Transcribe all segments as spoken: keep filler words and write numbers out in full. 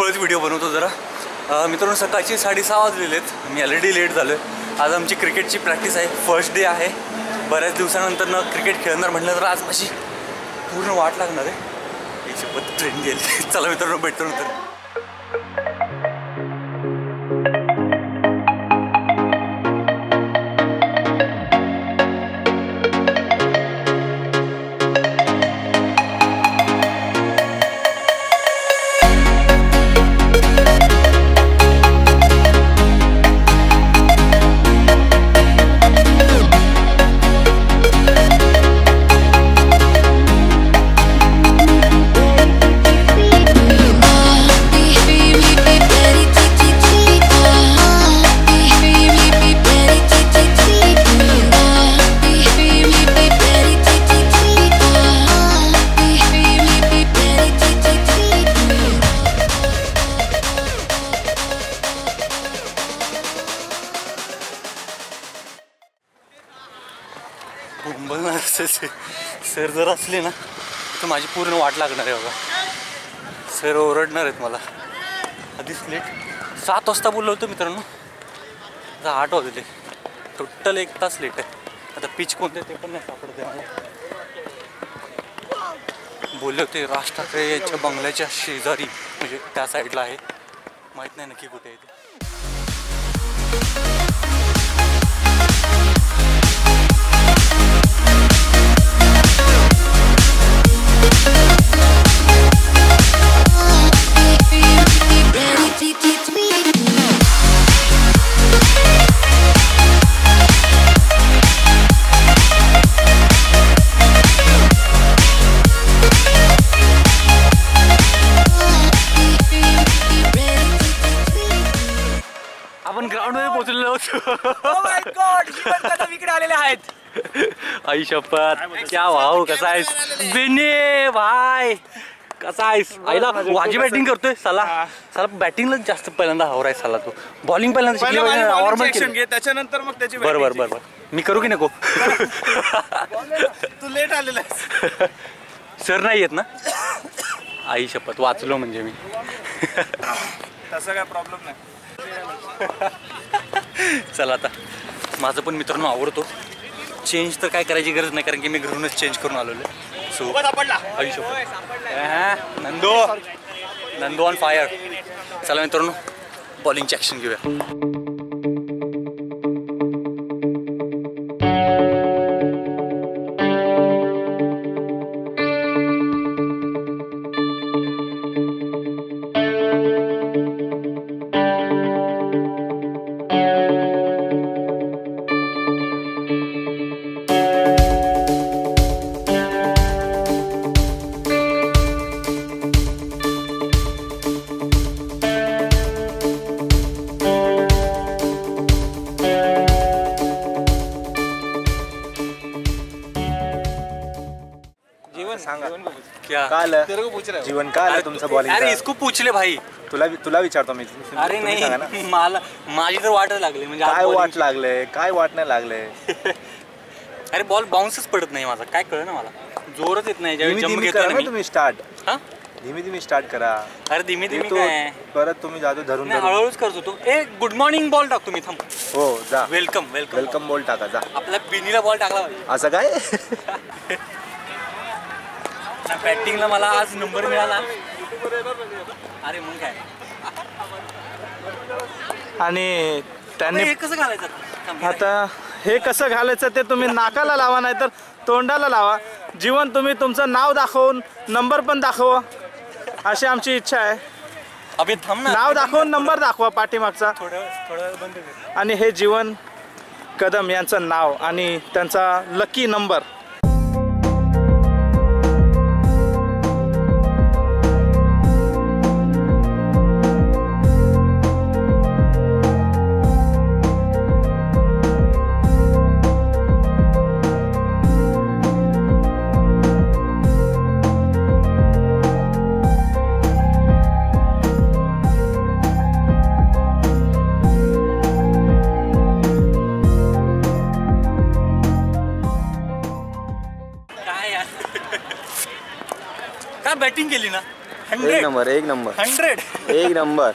धावपळच video बनवतो जरा. मित्रांनो सकाळची साडेसहा वाजलेले आहेत. मी ऑलरेडी लेट झालो आहे. आज आमची क्रिकेटची प्रॅक्टिस आहे. फर्स्ट डे आहे. बऱ्याच दिवसानंतर न क्रिकेट खेळणार म्हटलं तर आज अशी पूर्ण वाट लागणार आहे. ही सोबत ट्रेन गेली. चला मित्रांनो भेटतो नंतर. बोंबलणार सर जर असले ना तर माझी पूर्ण वाट लागणार आहे बघा. सर ओरडणार आहेत मला. आधीच लेट सात वाजता बोललो होतो मित्रांनो. आता आठ वाजले. टोटल एक तास लेट आहे. आता पिच कोणते ते पण नाही सापडत आहे मला. बोलले होते राज ठाकरे यांच्या बंगल्याच्या शेजारी म्हणजे त्या साईडला आहे. माहीत नाही नक्की कुठे आहे ते. आपण ग्राउंड मध्ये पोहोचलेलो होतो. ओ माय गॉड, जीवन कदम इकडे आलेले आहेत. आई शपथ. क्या भाऊ कसा आहेस बिने भाई कसा आहेस. आईला वाजी बॅटिंग करतोय साला. साला बॅटिंगला जास्त पहिल्यांदा हवराय साला. तो बॉलिंग पहिल्यांदा शिकली पाहिजे. नॉर्मल केलं त्याच्यानंतर मग त्याची बरोबर बरोबर. मी करू की नको. तू लेट आलेला आहेस. सर नाही येत ना. आई शपथ वाचलो म्हणजे मी. तसं काय प्रॉब्लेम नाही. चला आता माझं पण मित्रांनो आवडतो. चेंज तर काय करायची गरज नाही कारण की मी घरूनच चेंज करून आलेलो आहे. सो आई शपथ. नंदो नंदो ऑन फायर. चला मित्रांनो बॉलिंगची ॲक्शन घेऊया. क्या काल जीवन काल आहे तुमचं बॉलिंग. अरे इसको पूछ ले भाई. तुला तुला विचारतो मी. अरे नाही मला माझी तर वाटच लागली म्हणजे काय वाट लागले काय वाट नाही लागले. अरे बॉल बाउन्सच पडत नाही माझा. काय कळ ना मला. जोरच येत नाही ज्यावेळी जंप घेतो ना तुम्ही स्टार्ट. हा धीमी धीमी स्टार्ट करा. अरे धीमी धीमी काय परत तुम्ही जातो धरून हळूहळूच करतो तो. ए गुड मॉर्निंग बॉल टाकतो मी. थांब. हो जा. वेलकम वेलकम वेलकम बॉल टाका जा. आपल्या बिनीला बॉल टाकला पाहिजे. असं काय. बॅटिंगला मला आज नंबर मिळाला. अरे मग काय. आणि त्यांनी हे कसं घालायचं आता हे कसं घालायचं ते तुम्ही नाकाला लावा नाही तर तोंडाला लावा. जीवन तुम्ही तुमचं नाव दाखवून नंबर पण दाखवा अशी आमची इच्छा आहे. अभि थांब ना. नाव दाखवून नंबर दाखवा पाठीमागचा. थोडं थोडं बंद कर. आणि हे जीवन कदम यांचं नाव आणि त्यांचा लकी नंबर. काय बॅटिंग केली ना. हंड्रेड नंबर एक नंबर हंड्रेड एक नंबर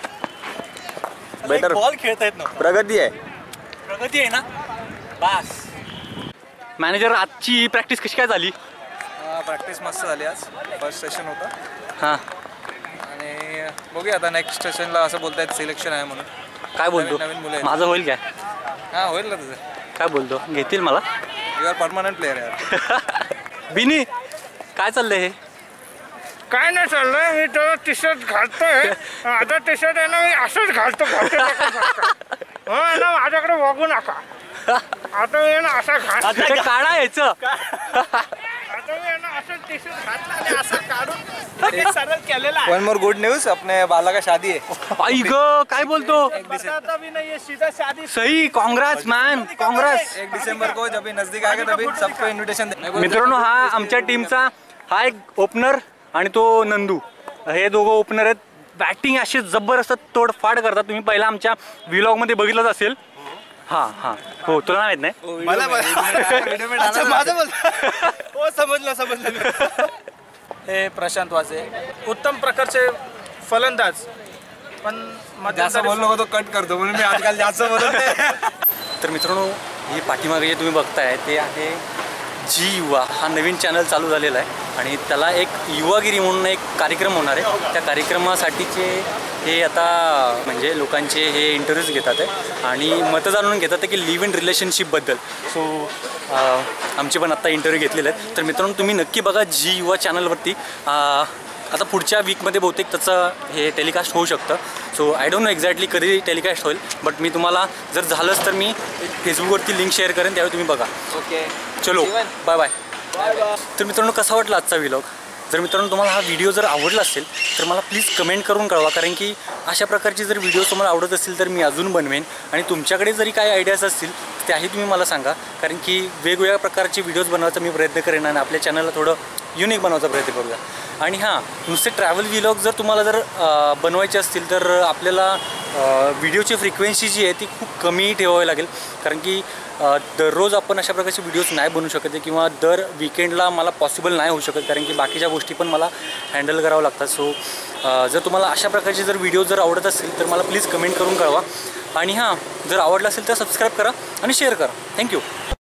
बेटर बॉल खेळता येत नव्हता. प्रगती आहे. प्रगती आहे ना. बस मॅनेजर, आजची प्रॅक्टिस कशी काय झाली? प्रॅक्टिस मस्त झाली आज. फर्स्ट सेशन होता हां आणि बघूया आता नेक्स्ट सेशनला असं बोलतायत सिलेक्शन आहे म्हणून. काय बोलतो? नवीन मुलं आहेत. माझं होईल काय? हां होईल ना तुझं. काय बोलतो? घेतील मला? यू आर परमनंट प्लेअर यार. बिनी काय चाललंय हे? काय नाही चाललंय, मी तो टी शर्ट घालतोय. आता टी शर्ट आहे ना मी असंच घालतो. हो ना, माझ्याकडे बघू नका. आता मी ना असं घाल आता ते काढा यायचं. आता मी ना असं टी शर्ट घातलं आणि असं काढून हे सरळ केलेलं आहे. वन मोर गुड न्यूज, अपने बाला का शादी है. आई ग काय बोलतो? बताता भी नहीं, ये सीधा शादी. सही. काँग्रेस मॅन, काँग्रेस. एक दिसंबर को जब ये नजदीक आएगा तभी सबको इन्विटेशन दे. मित्रांनो, हा आमच्या टीमचा हा एक ओपनर आणि तो नंदू, हे दोघं ओपनर आहेत. बॅटिंग अशी जबरदस्त तोडफाड करतात. तुम्ही पहिला आमच्या व्लॉग मध्ये बघितलंच असेल. हा हा हो, तुला माहित नाही? मला अच्छा माझं बोल. हो समजलं समजलं. हे प्रशांत वाजे उत्तम प्रकारचे फलंदाज, पण जास्त बोललो होतो कट करतो म्हणून मी आजकाल जास्त बोलत नाही. तर मित्रांनो, ही पाठीमागे जे तुम्ही बघताय ते आहे जी युवा. हा नवीन चॅनल चालू झालेला आहे आणि त्याला एक युवागिरी म्हणून एक कार्यक्रम होणार आहे. त्या कार्यक्रमासाठीचे हे आता म्हणजे लोकांचे हे इंटरव्ह्यूज घेतात आहे आणि मतं जाणून घेतात की लिव्ह इन रिलेशनशिपबद्दल. सो आमचे पण आत्ता इंटरव्ह्यू घेतलेले आहेत. तर मित्रांनो, तुम्ही नक्की बघा जी युवा चॅनलवरती. आता पुढच्या वीकमध्ये बहुतेक त्याचं हे टेलिकास्ट होऊ शकतं. So I don't know exactly कधी टेलिकास्ट होईल, बट मी तुम्हाला जर झालंच तर मी फेसबुकवरती लिंक शेअर करेन, त्यावेळी तुम्ही बघा. ओके चलो बाय बाय. तर मित्रांनो, कसा वाटला आजचा व्लॉग? जर मित्रांनो तुम्हाला हा व्हिडिओ जर आवडला असेल तर मला प्लीज कमेंट करून कळवा, कारण की अशा प्रकारची जर व्हिडिओ तुम्हाला आवडत असतील तर मी अजून बनवेन. आणि तुमच्याकडे जरी काही आयडियाज असतील त्याही तुम्ही मला सांगा, कारण की वेगवेगळ्या प्रकारचे व्हिडिओज बनवायचा मी प्रयत्न करेन आणि आपल्या चॅनलला थोडं युनिक बनवायचा प्रयत्न करूया. आणि हां, नुसते ट्रॅव्हल व्लॉग जर तुम्हाला जर बनवायचे असतील तर आपल्याला व्हिडिओची फ्रिक्वेन्सी जी आहे ती खूप कमी ठेवावी लागेल, कारण की दररोज आपण अशा प्रकारचे व्हिडिओज नाही बनवू शकत आहे किंवा दर विकेंडला मला पॉसिबल नाही होऊ शकत, कारण की बाकीच्या गोष्टी पण मला हँडल करावं लागतात. सो जर तुम्हाला अशा प्रकारचे जर व्हिडिओ जर आवडत असतील तर मला प्लीज कमेंट करून कळवा. आणि हां, जर आवडलं असेल तर सबस्क्राईब करा आणि शेअर करा. थँक्यू.